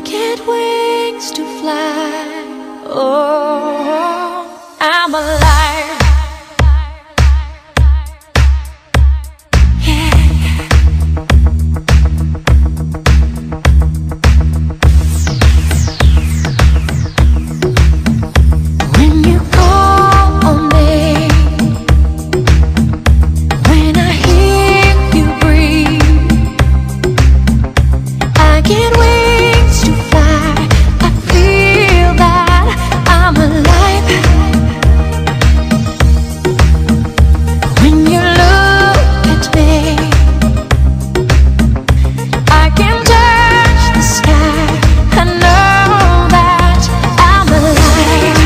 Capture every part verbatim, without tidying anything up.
get wings to fly. Oh, I'm alive. Yeah. When you call on me, when I hear you breathe, I get wings to fly. I feel that I'm alive. When you look at me, I can touch the sky. I know that I'm alive.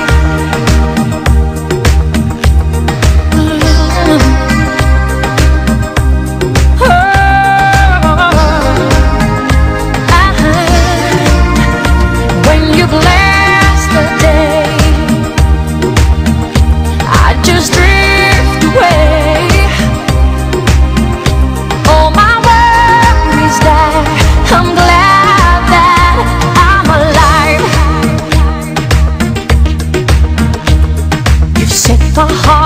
Oh, when you bless the day, I just drift away. All my worries die. I'm glad that I'm alive. You've set my heart